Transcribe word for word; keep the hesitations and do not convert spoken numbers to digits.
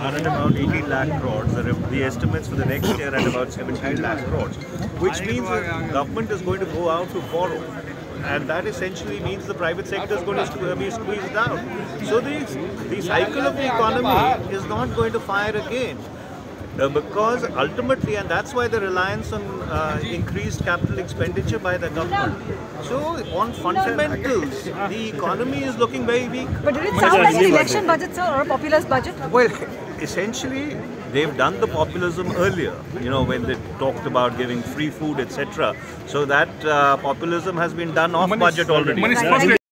are at about eighteen lakh crores. The, the estimates for the next year are at about seventeen lakh crores, which means that government is going to go out to borrow. And that essentially means the private sector is going to be squeezed out. So the, the cycle of the economy is not going to fire again. Uh, because ultimately, and that's why the reliance on uh, increased capital expenditure by the government. So on fundamentals, the economy is looking very weak. But did it sound like an election budget, sir, or a populist budget? Well, essentially, they've done the populism earlier, you know, when they talked about giving free food, et cetera. So that uh, populism has been done off budget already.